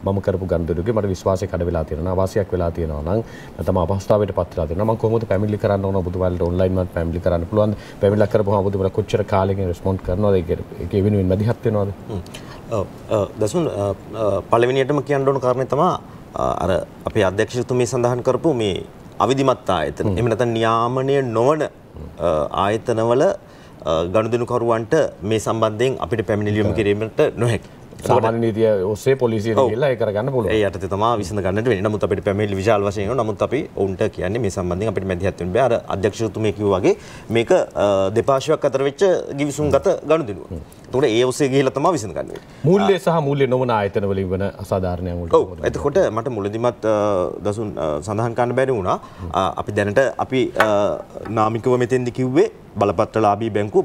මම කරපු ගනුදෙනුකේ මට විශ්වාසය කඩ වෙලා තියෙනවා අවාසියක් වෙලා තියෙනවා නම් නැත්නම් අපහසුතාවයට පත් වෙලා තියෙනවා මම කොහොමද පැමිණිලි කරන්න ඕන ඔබතුමාලට ඔන්ලයින් මත් පැමිණිලි කරන්න පුළුවන් පැමිණිලි කරපුවාම ඔබතුමාලා කොච්චර කාලෙකින් රෙස්පොන්ඩ් කරනවද ඒකේ වෙනුවෙන් මැදිහත් වෙනවද දසුන් පළවෙනියටම කියන්න ඕන කාරණේ තමයි අර අපේ අධ්‍යක්ෂතුමී සඳහන් කරපු මේ අවිධිමත් ආයතන එහෙම නැත්නම් නියාමනය නොවන ආයතනවල ගනුදෙනුකරුවන්ට මේ සම්බන්ධයෙන් අපිට පැමිණිලි යොමු කිරීමට නොහැකි. සාමාන්‍ය නීතිය ඔස්සේ පොලිසියට ගිහිල්ලා ඒක කරගන්න පුළුවන්. ඒ යටතේ තමයි විසඳ ගන්නට වෙන්නේ. නමුත් අපිට පැමිණිලි විශාල වශයෙන් එනවා. නමුත් අපි ඔවුන්ට කියන්නේ මේ සම්බන්ධයෙන් අපිට මැදිහත් වෙන්න බෑ. අර අධ්‍යක්ෂතුමිය කිව්වා වගේ මේක දෙපාර්ශ්වයක් අතර වෙච්ච ගිවිසුම්ගත ගනුදෙනුව. ඒතකොට ඒ ඔස්සේ ගිහිල්ලා තමයි විසඳ ගන්න වෙන්නේ. මූල්‍ය සහ මූල්‍ය නොවන ආයතන වලින් වන අසාධාරණයන් වලට. ඔව්. එතකොට මට මුලදිමත් දසුන් සඳහන් කරන්න බැරි වුණා. අපි දැනට අපි නාමිකව මෙතෙන්දි කිව්වේ බලපත්‍රලාභී බැංකුව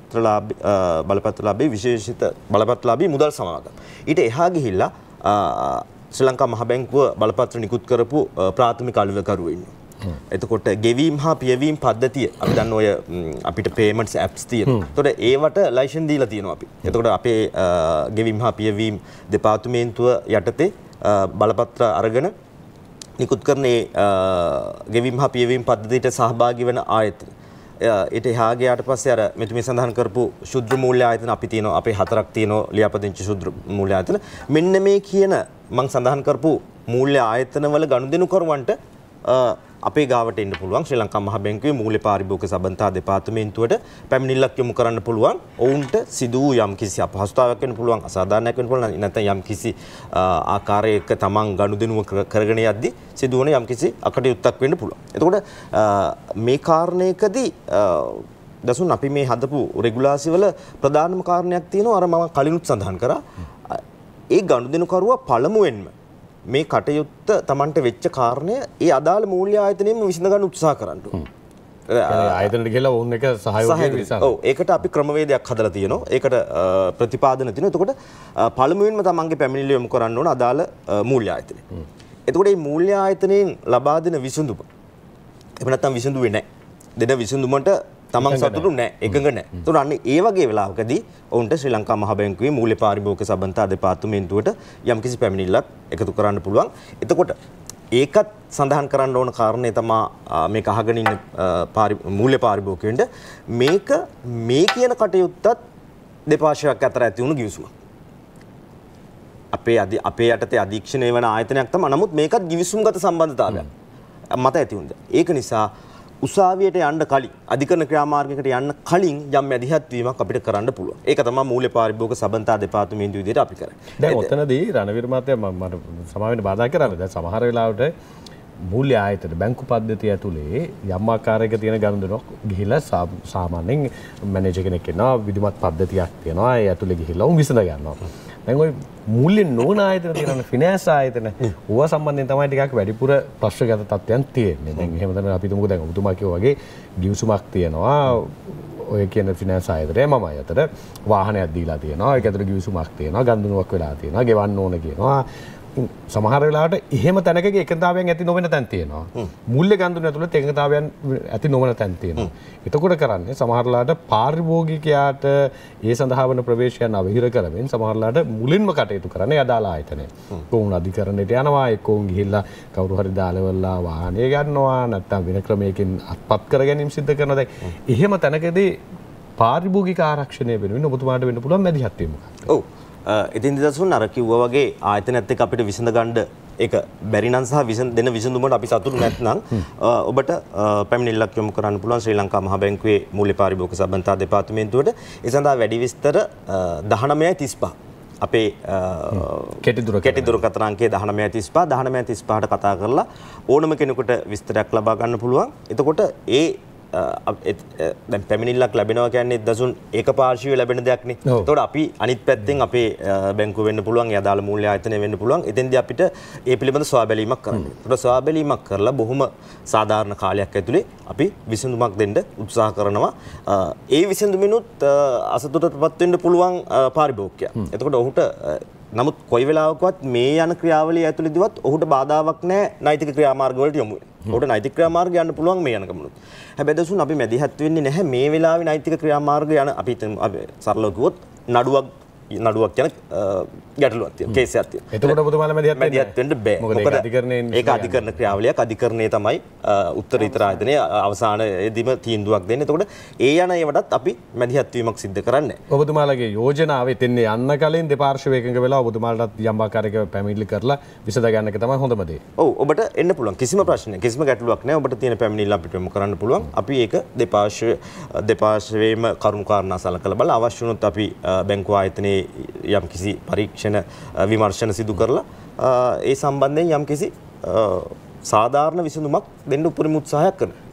බලපත්‍රලාභී විශේෂිත බලපත්‍රලාභී මුදල් සමාගම. ඊට එහා ගිහිල්ලා ශ්‍රී ලංකා මහ බැංකුව බලපත්‍ර නිකුත් කරපු ප්‍රාථමික අලෙවිකරුවෝ ඉන්නවා. එතකොට ගෙවීම් හා පියවීම් පද්ධතිය අපි දන්න ඔය අපිට payments apps තියෙනවා. එතකොට ඒවට ලයිසන් දීලා තියෙනවා අපි. එතකොට අපේ ගෙවීම් හා පියවීම් දෙපාර්තමේන්තුව යටතේ බලපත්‍ර අරගෙන නිකුත් කරන ගෙවීම් හා පියවීම් පද්ධතියට සහභාගී වෙන ආයතන ඊට එහා ගියාට පස්සේ අර මෙතුමිය සඳහන් කරපු ශුද්‍ර මූල්‍ය ආයතන අපි තියෙනවා අපේ 4ක් තියෙනවා ලියාපදිංචි ශුද්‍ර මූල්‍ය ආයතන මෙන්න මේ කියන මම සඳහන් කරපු මූල්‍ය ආයතන වල ගනුදෙනු කරුවන්ට අපේ ගාවට එන්න පුළුවන් ශ්‍රී ලංකා මහ බැංකුවේ මූල්‍ය පාරිභෝගික සබඳතා දෙපාර්තමේන්තුවට පැමිණිල්ලක් යොමු කරන්න පුළුවන් ඔවුන්ට සිදු වූ යම්කිසි අපහසුතාවයක් වෙන්න පුළුවන් අසාධාරණයක් වෙන්න පුළුවන් නැත්නම් යම්කිසි ආකාරයක තමන් ගනුදෙනුව කරගෙන යද්දී සිදුවන යම්කිසි අකටයුත්තක් වෙන්න පුළුවන්. එතකොට මේ කාරණයකදී දසුන් අපි මේ හදපු රෙගුලාසි වල ප්‍රධානම කාරණයක් තියෙනවා අර මම කලිනුත් සඳහන් කරා ඒ ගනුදෙනුකරුවා පළමුවෙන්ම මේ කටයුත්ත Tamanට වෙච්ච කාරණය ඒ අදාළ මූල්‍ය ආයතනයෙම විසඳ ගන්න උත්සාහ කරන්න ඕනේ. ආයතනට ගිහලා වුන් එක සහයෝගය විසඳ. ඔව් ඒකට අපි ක්‍රමවේදයක් හදලා තියෙනවා. ඒකට ප්‍රතිපාදන තියෙනවා. එතකොට පළමුවෙන්ම තමන්ගේ පැමිණිලි යොමු කරන්න ඕන අදාළ මූල්‍ය ආයතනය. එතකොට මේ මූල්‍ය ආයතනයෙන් ලබා දෙන විසඳුම එහෙම නැත්නම් විසඳුවේ නැහැ. දෙන විසඳුමට තමන් සතුටු නැහැ, එකඟ නැහැ. ඒතකොට අන්න ඒ වගේ වෙලාවකදී ඔවුන්ට ශ්‍රී ලංකා මහ බැංකුවේ මූල්‍ය පාරිභෝගික සබඳතා දෙපාර්තමේන්තුවට යම්කිසි පැමිණිල්ලක් එකතු කරන්න පුළුවන්. එතකොට ඒකත් සඳහන් කරන්න ඕන කාරණේ තමයි මේක අහගෙන ඉන්න මූල්‍ය පාරිභෝගිකයන්ට මේක මේ කියන කටයුත්තත් දෙපාර්ශ්වයක් අතර ඇති වුණු ගිවිසුමක්. අපේ යටතේ අධීක්ෂණය වෙන ආයතනයක් තමයි. නමුත් මේකත් ගිවිසුම්ගත සම්බන්ධතාවයක් මත ඇති වුණා. ඒක නිසා උසාවියට යන්න කලින් අධිකරණ ක්‍රියාමාර්ගයකට යන්න කලින් යම් මැදිහත් වීමක් අපිට කරන්න පුළුවන්. ඒක තමයි මූල්‍ය පාරිභෝගික සබඳතා දෙපාර්තමේන්තුව විදිහට අපි කරන්නේ. දැන් ඔතනදී රණවීර මහත්තයා මට සමාව වෙන්න බාධා කරන්නේ. දැන් සමහර වෙලාවට මූල්‍ය ආයතන බැංකු පද්ධතිය ඇතුලේ යම් ආකාරයක තියෙන ගනුදෙනුවක් ගිහිලා සාමාන්‍යයෙන් මැනේජර් කෙනෙක් ඉන්නවා විධිමත් පද්ධතියක් තියෙනවා. ඒ ඇතුලේ ගිහිලා උන් විසඳ ගන්නවා. දැන් ওই මූල්‍ය නොවන ආයතන තියෙනවා ෆිනෑන්ස් ආයතන ඕවා සම්බන්ධයෙන් තමයි ටිකක් වැඩිපුර ප්‍රශ්නගත තත්ත්වයන් තියෙන්නේ. දැන් එහෙම තමයි අපි තුමුකෝ දැන් ඔබතුමා කිව්වා වගේ ගිවිසුමක් තියෙනවා. ඔය කියන ෆිනෑන්ස් ආයතනය මම අතට වාහනයක් දීලා තියෙනවා. ඒක ඇතුළේ ගිවිසුමක් තියෙනවා. ගනුදෙනුවක් වෙලා තියෙනවා. ගෙවන්න ඕන කියනවා. සමහර වෙලාවට එහෙම තැනකගේ එකතාවයන් ඇති නොවන තැන් තියෙනවා. මූල්‍ය ගනුදෙනු ඇතුළේ එකතාවයන් ඇති නොවන තැන් තියෙනවා. එතකොට කරන්නේ සමහර වෙලාවට පාරිභෝගිකයාට ඒ සඳහා වන ප්‍රවේශයන් අවහිර කරමින් සමහර වෙලාවට මුලින්ම කටයුතු කරන්නේ අදාළ ආයතනය. කොහොම අධිකරණයට යනවා එක්කෝන් ගිහිල්ලා කවුරු හරි දාලවලා වාහනය ගන්නවා නැත්නම් වෙන ක්‍රමයකින් අත්පත් කර ගැනීම සිද්ධ කරනවා. දැන් එහෙම තැනකදී පාරිභෝගික ආරක්ෂණය වෙනුවෙන් ඔබතුමාට වෙන්න පුළුවන් මැදිහත් වීම. ඔව්. ඉතින් දසුන් අර කිව්වා වගේ ආයතනයත් එක්ක අපිට විසඳ ගන්න ඒක බැරි නම් සහ දෙන විසඳුමට අපි සතුටු නැත්නම් ඔබට පැමිණිල්ලක් යොමු කරන්න පුළුවන් ශ්‍රී ලංකා මහ බැංකුවේ මූල්‍ය පාරිභෝගික සබඳතා දෙපාර්තමේන්තුවට. ඒ සඳහා වැඩි විස්තර 1935 අපේ කෙටි දුරකථන අංකය 1935 1935ට කතා කරලා ඕනම කෙනෙකුට විස්තරයක් ලබා ගන්න පුළුවන්. එතකොට දැන් පැමිණිල්ලක් ලැබෙනවා කියන්නේ දසුන් ඒකපාර්ශ්වීය ලැබෙන දෙයක් නේ. ඒතකොට අපි අනිත් පැත්තෙන් අපේ බැංකුව වෙන්න පුළුවන්, යදාළ මූල්‍ය ආයතනය වෙන්න පුළුවන්. එතෙන්දී අපිට ඒ පිළිබඳ සොයාබැලීමක් කරන්න. ඒතකොට සොයාබැලීමක් කරලා බොහොම සාධාරණ කාලයක් ඇතුලේ අපි විසඳුමක් දෙන්න උත්සාහ කරනවා. ඒ විසඳුමිනුත් අසතුටටපත් වෙන්න පුළුවන් පාරිභෝගිකයා. එතකොට ඔහුට නමුත් කොයි වෙලාවකවත් මේ යන ක්‍රියාවලිය ඇතුළේදීවත් ඔහුට බාධාවක් නැහැ නෛතික ක්‍රියාමාර්ග වලට යොමු වෙන්න. ඔහුට නෛතික ක්‍රියාමාර්ග යන්න පුළුවන් මේ යන ගමනොත්. හැබැයි දසුන් අපි මැදිහත් වෙන්නේ නැහැ මේ වෙලාවේ නෛතික ක්‍රියාමාර්ග යන අපි සරලව කිව්වොත් නඩුවක් නඩුවක් යන ගැටලුවක් තියෙනවා කේසයක් තියෙනවා. එතකොට ඔබතුමාලා මැදිහත් වෙන්න බෑ. මොකද ඒක අධිකරණ ක්‍රියාවලියක්. අධිකරණයේ තමයි උත්තරීතර ආයතනයේ අවසානයේදීම තීන්දුවක් දෙන්නේ. එතකොට ඒ යන ඒවටත් අපි මැදිහත් වීමක් සිදු කරන්නේ. ඔබතුමාලගේ යෝජනාවේ තෙන්නේ යන්න කලින් දෙපාර්ශ්වය එකඟ වෙලා ඔබතුමාලටත් යම් ආකාරයක පැමිණිලි කරලා විසඳ ගන්න එක තමයි හොඳම දේ. ඔව් ඔබට එන්න පුළුවන්. කිසිම ප්‍රශ්නයක් කිසිම ගැටලුවක් නැහැ. ඔබට තියෙන පැමිණිල්ල අපිට යොමු කරන්න පුළුවන්. අපි ඒක දෙපාර්ශ්වයේම කරුණු කාරණා සලකලා බලලා අවශ්‍ය වුණොත් අපි බැංකු ආයතනයේ යම් කිසි පරීක්ෂණ විමර්ශන සිදු කරලා ඒ සම්බන්ධයෙන් යම් කිසි සාධාරණ විසඳුමක් දෙන්න උපරිම උත්සාහයක් කරනවා.